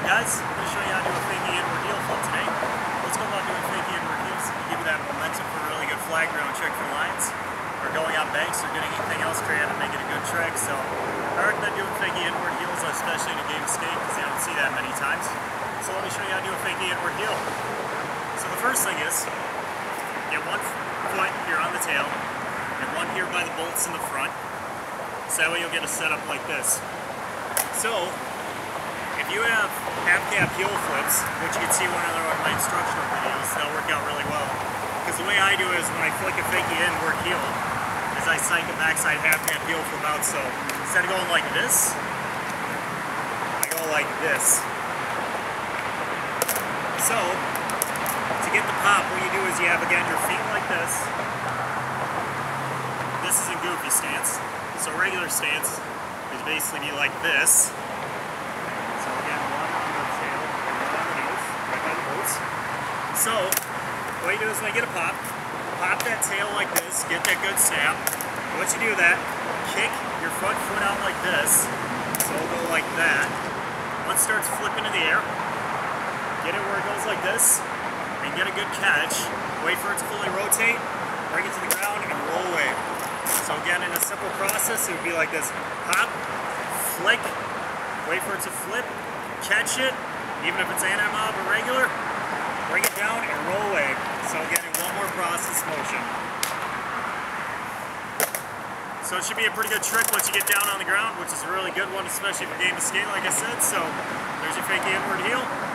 guys, I'm going to show you how to do a fakie inward heel flip today. Let's go about doing fakie inward heels to give you that momentum for a really good flag ground trick for lines, or going on banks, or getting anything else creative and make it a good trick. So I recommend doing fakie inward heels, especially in a game of skate, because you don't see that many times. So let me show you how to do a fakie inward heel. So the first thing is, get one foot here on the tail, and one here by the bolts in the front. So that way you'll get a setup like this. So, if you have half-cap heel flips, which you can see one of my instructional videos, that'll work out really well. Because the way I do it is when I flick a fakie inward heel, is I psych a backside half-cap heel flip out. So instead of going like this, I go like this. So, to get the pop, what you do is you have, again, your feet like this. This is in goofy stance. So regular stance is basically be like this. So again, one on the tail, and one on the nose, right by the bolts. So, what you do is when you get a pop that tail like this, get that good snap. Once you do that, kick your front foot out like this. So it'll go like that. Once it starts flipping in the air, get it where it goes like this, and get a good catch. Wait for it to fully rotate, bring it to the ground, and roll away. So again, in a simple process, it would be like this: hop, flick, wait for it to flip, catch it, even if it's anti-mob or regular, bring it down and roll away. So again, in one more process motion. So it should be a pretty good trick once you get down on the ground, which is a really good one, especially for game of skate, like I said. So there's your fakie inward heel.